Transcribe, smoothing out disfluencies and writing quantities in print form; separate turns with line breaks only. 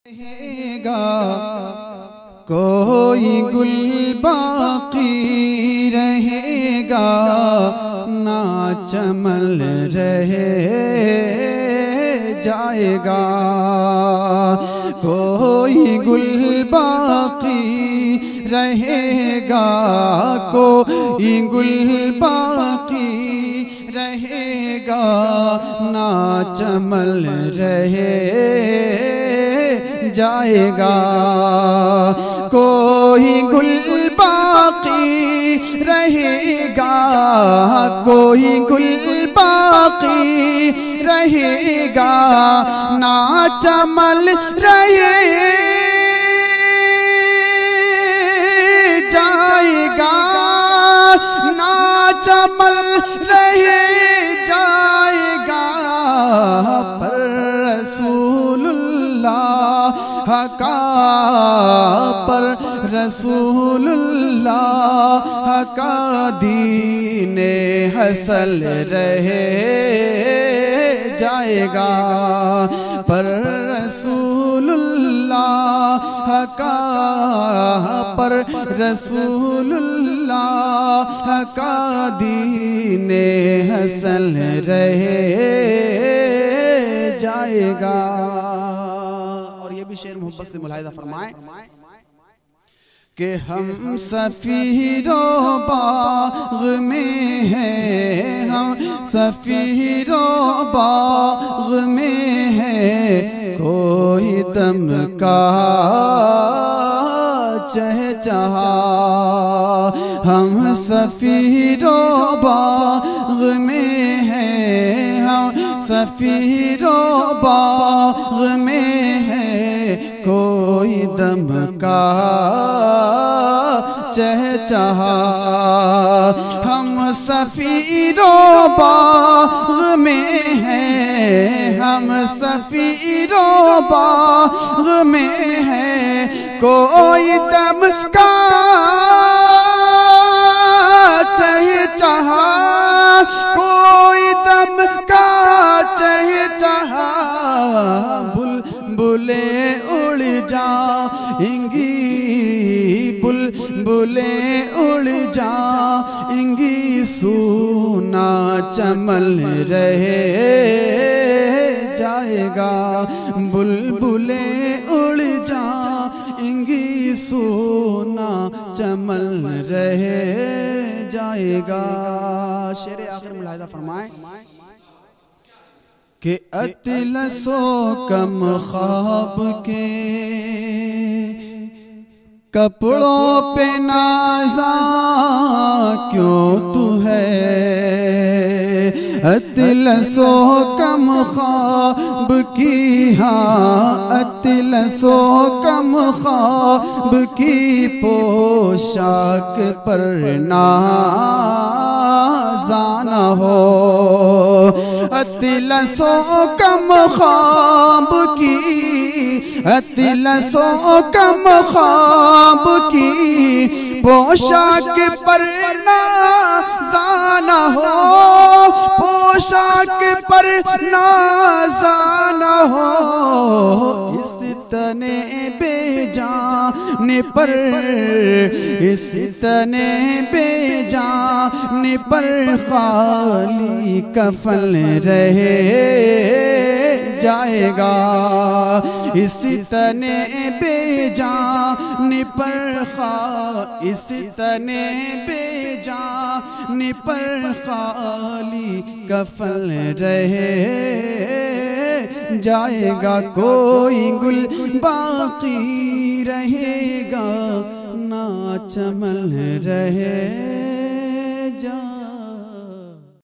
रहेगा कोई गुल बाकी रहेगा ना चमल रहे जाएगा। कोई गुल बाकी रहेगा कोई गुल बाकी रहेगा ना चमल रहे जाएगा। कोई गुल बाकी रहेगा कोई गुल बाकी रहेगा ना चमल रहे जाएगा ना चमल रहे जाएगा। पर का पर रसूलुल्लाह का दीने हसल रहे जाएगा। पर रसूलुल्लाह का पर रसूलुल्लाह का दीने हसल रहे जाएगा। शेर मोहब्बत से मुलाहिजा फरमाए कि हम सफीरो बाग में हैं हम सफीरो बाग में हैं कोई दम का चहचहा। हम सफीरो बाग में हैं हम सफीरो बाग में कोई दम का चहचहा। हम सफीरो बाग में हैं हम सफीरो बाग में हैं कोई दम का चहचहा कोई दम का चहचहा। बुलबुले उड़ जाएंगी बुलबुले उड़ जाएंगी सूना चमल रहे जाएगा। बुलबुले उड़ जाएंगी सूना चमल रहे जाएगा। शेर आखिर मुलाहिजा फरमाए कि अतलसो कम ख्वाब के कपड़ों पे नाज़ा क्यों तू है। अतलसो कम ख्वाब की हाँ अतलसो कम ख्वाब की पोशाक पर नाज़ाना हो। अतलसो कम ख्वाब की अतलसो कम ख्वाब की पोशाक पर नाज़ाना हो पोशाक पर नाज़ाना हो। इस तने बेजान पर इस तने बेजान पर खाली कफन रहे जाएगा। इस तने बेजान पर इस तने बेजान पर खाली कफन रहे जाएगा। कोई गुल बाकी रहेगा ना चमल रहे